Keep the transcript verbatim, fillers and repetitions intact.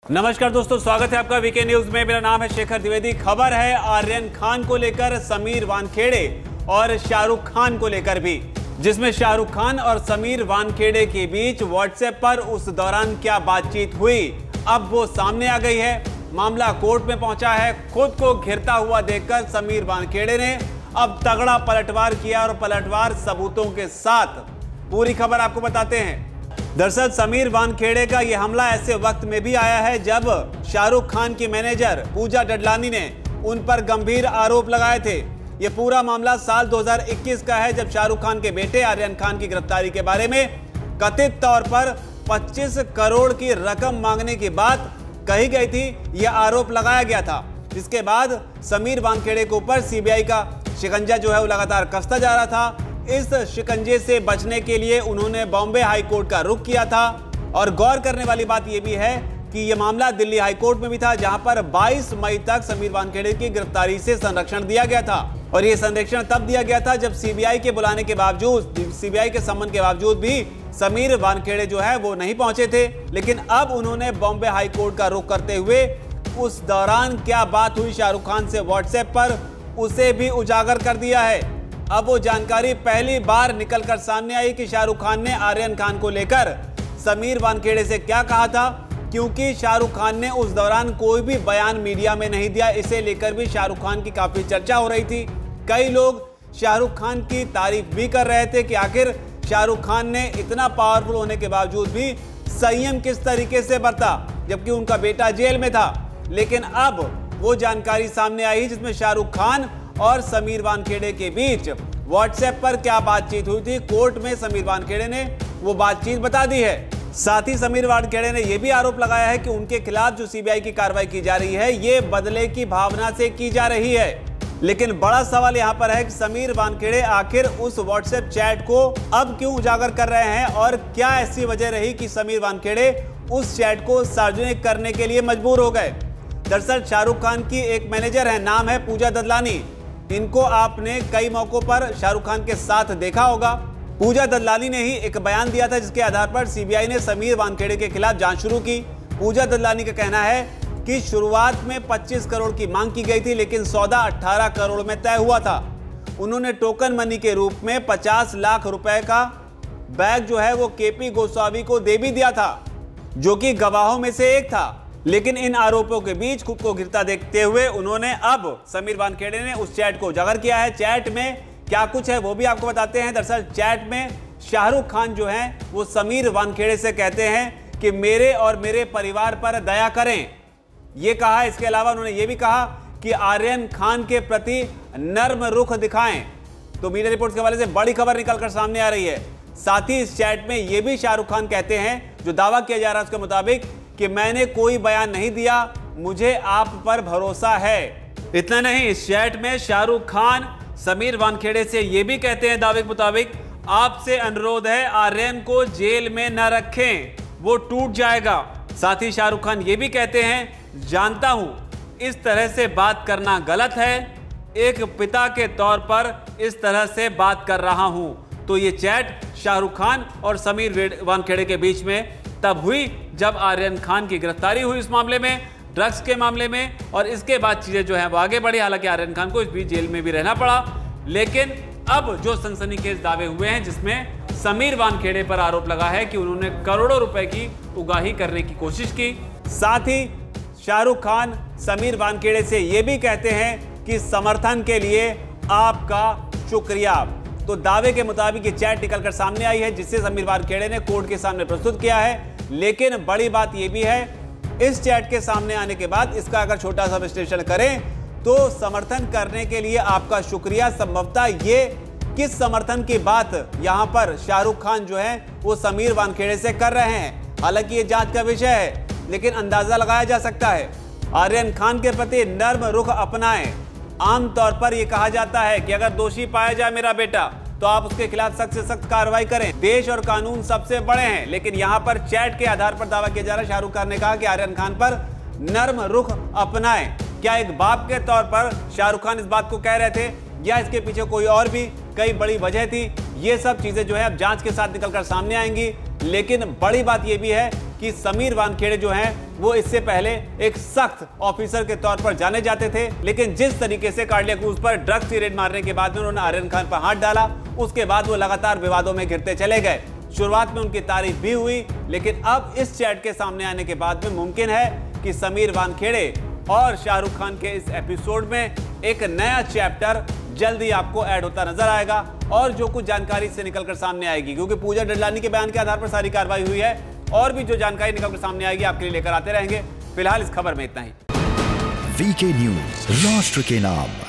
नमस्कार दोस्तों, स्वागत है आपका वीके न्यूज में। मेरा नाम है शेखर द्विवेदी। खबर है आर्यन खान को लेकर, समीर वानखेड़े और शाहरुख खान को लेकर भी, जिसमें शाहरुख खान और समीर वानखेड़े के बीच व्हाट्सएप पर उस दौरान क्या बातचीत हुई, अब वो सामने आ गई है। मामला कोर्ट में पहुंचा है। खुद को घिरता हुआ देखकर समीर वानखेड़े ने अब तगड़ा पलटवार किया और पलटवार सबूतों के साथ। पूरी खबर आपको बताते हैं। दरअसल समीर वानखेड़े का यह हमला ऐसे वक्त में भी आया है जब शाहरुख खान की मैनेजर पूजा डडलानी ने उन पर गंभीर आरोप लगाए थे। यह पूरा मामला साल दो हज़ार इक्कीस का है, जब शाहरुख खान के बेटे आर्यन खान की गिरफ्तारी के बारे में कथित तौर पर पच्चीस करोड़ की रकम मांगने की बात कही गई थी। यह आरोप लगाया गया था, जिसके बाद समीर वानखेड़े के ऊपर सीबीआई का शिकंजा जो है वो लगातार कसता जा रहा था। इस शिकंजे से बचने के लिए उन्होंने बॉम्बे हाई कोर्ट का रुख किया था। और गौर करने वाली बात यह भी है कि यह मामला दिल्ली हाई कोर्ट में भी था, जहां पर बाईस मई तक समीर वानखेड़े की गिरफ्तारी से संरक्षण दिया गया था। और यह संरक्षण तब दिया गया था जब सीबीआई के बुलाने के बावजूद, सीबीआई के सम्मन के बावजूद भी समीर वानखेड़े जो है वो नहीं पहुंचे थे। लेकिन अब उन्होंने बॉम्बे हाई कोर्ट का रुख करते हुए उस दौरान क्या बात हुई शाहरुख खान से व्हाट्सएप पर, उसे भी उजागर कर दिया है। अब वो जानकारी पहली बार निकलकर सामने आई कि शाहरुख खान ने आर्यन खान को लेकर समीर वानखेड़े से क्या कहा था, क्योंकि शाहरुख खान ने उस दौरान कोई भी बयान मीडिया में नहीं दिया। इसे लेकर भी शाहरुख खान की काफी चर्चा हो रही थी। कई लोग शाहरुख खान की तारीफ भी कर रहे थे कि आखिर शाहरुख खान ने इतना पावरफुल होने के बावजूद भी संयम किस तरीके से बरता, जबकि उनका बेटा जेल में था। लेकिन अब वो जानकारी सामने आई जिसमें शाहरुख खान और समीर वानखेड़े के बीच व्हाट्सएप पर क्या बातचीत हुई थी। कोर्ट में समीर वानखेड़े ने वो बातचीत बता दी है। साथ ही समीर वानखेड़े ने यह भी आरोप लगाया है कि उनके खिलाफ जो सीबीआई की कार्रवाई की जा रही है, ये बदले की भावना से की जा रही है। लेकिन बड़ा सवाल यहां पर है कि समीर वानखेड़े आखिर उस व्हाट्सएप चैट को अब क्यों उजागर कर रहे हैं, और क्या ऐसी वजह रही कि समीर वानखेड़े उस चैट को सार्वजनिक करने के लिए मजबूर हो गए। दरअसल शाहरुख खान की एक मैनेजर है, नाम है पूजा ददलानी। इनको आपने कई मौकों पर शाहरुख खान के साथ देखा होगा। पूजा ददलानी ने ही एक बयान दिया था, जिसके आधार पर सीबीआई ने समीर वानखेड़े के खिलाफ जांच शुरू की। पूजा ददलानी का कहना है कि शुरुआत में पच्चीस करोड़ की मांग की गई थी, लेकिन सौदा अठारह करोड़ में तय हुआ था। उन्होंने टोकन मनी के रूप में पचास लाख रुपए का बैग जो है वो केपी गोस्वामी को दे भी दिया था, जो कि गवाहों में से एक था। लेकिन इन आरोपों के बीच खुद को गिरता देखते हुए उन्होंने अब समीर वानखेड़े ने उस चैट को उजागर किया है। चैट में क्या कुछ है वो भी आपको बताते हैं। दरअसल चैट में शाहरुख खान जो हैं वो समीर वानखेड़े से कहते हैं कि मेरे और मेरे परिवार पर दया करें, ये कहा। इसके अलावा उन्होंने ये भी कहा कि आर्यन खान के प्रति नर्म रुख दिखाएं। तो मीडिया रिपोर्ट्स के हवाले से बड़ी खबर निकलकर सामने आ रही है। साथ ही इस चैट में ये भी शाहरुख खान कहते हैं, जो दावा किया जा रहा है उसके मुताबिक, कि मैंने कोई बयान नहीं दिया, मुझे आप पर भरोसा है। इतना नहीं, इस चैट में शाहरुख खान समीर वानखेड़े से यह भी कहते हैं दावे के मुताबिक, आपसे अनुरोध है आर्यन को जेल में न रखें, वो टूट जाएगा। साथ ही शाहरुख खान ये भी कहते हैं, जानता हूं इस तरह से बात करना गलत है, एक पिता के तौर पर इस तरह से बात कर रहा हूं। तो ये चैट शाहरुख खान और समीर वानखेड़े के बीच में तब हुई जब आर्यन खान की गिरफ्तारी हुई इस मामले में, ड्रग्स के मामले में, और इसके बाद चीजें जो हैं वो आगे बढ़ी। हालांकि आर्यन खान को इस बीच जेल में भी रहना पड़ा। लेकिन अब जो सनसनीखेज दावे हुए हैं, जिसमें समीर वानखेड़े पर आरोप लगा है कि उन्होंने करोड़ों रुपए की उगाही करने की कोशिश की। साथ ही शाहरुख खान समीर वानखेड़े से यह भी कहते हैं कि समर्थन के लिए आपका शुक्रिया। तो दावे के मुताबिक ये चैट निकलकर सामने आई है, जिससे समीर वानखेड़े ने कोर्ट के सामने प्रस्तुत किया है। लेकिन बड़ी बात यह भी है, इस चैट के सामने आने के बाद इसका अगर छोटा सा विश्लेषण करें तो समर्थन करने के लिए आपका शुक्रिया, संभवतः ये किस समर्थन की बात यहां पर शाहरुख खान जो है वो समीर वानखेड़े से कर रहे हैं। हालांकि ये जांच का विषय है, लेकिन अंदाजा लगाया जा सकता है। आर्यन खान के प्रति नर्म रुख अपनाएं। आमतौर पर यह कहा जाता है कि अगर दोषी पाया जाए मेरा बेटा, तो आप उसके खिलाफ सख्त से सख्त कार्रवाई करें। देश और कानून सबसे बड़े हैं। लेकिन यहां पर चैट के आधार पर दावा किया जा रहा है, शाहरुख खान ने कहा कि आर्यन खान पर नर्म रुख अपनाएं। क्या एक बाप के तौर पर शाहरुख खान इस बात को कह रहे थे, या इसके पीछे कोई और भी कई बड़ी वजह थी? ये सब चीजें जो है अब जांच के साथ निकलकर सामने आएंगी। लेकिन बड़ी बात यह भी है कि समीर वानखेड़े जो हैं वो इससे पहले एक सख्त ऑफिसर के तौर पर जाने जाते थे, लेकिन जिस तरीके से कार्डिया क्रूज पर ड्रग्स की रेड मारने के बाद में उन्होंने आर्यन खान पर हाथ डाला, उसके बाद वो लगातार विवादों में घिरते चले गए। शुरुआत में उनकी तारीफ भी हुई, लेकिन अब इस चैट के सामने आने के बाद में मुमकिन है कि समीर वानखेड़े और शाहरुख खान के इस एपिसोड में एक नया चैप्टर जल्दी आपको ऐड होता नजर आएगा और जो कुछ जानकारी से निकलकर सामने आएगी, क्योंकि पूजा डडलानी के बयान के आधार पर सारी कार्रवाई हुई है, और भी जो जानकारी निकलकर सामने आएगी आपके लिए लेकर आते रहेंगे। फिलहाल इस खबर में इतना ही। वीके न्यूज, राष्ट्र के नाम।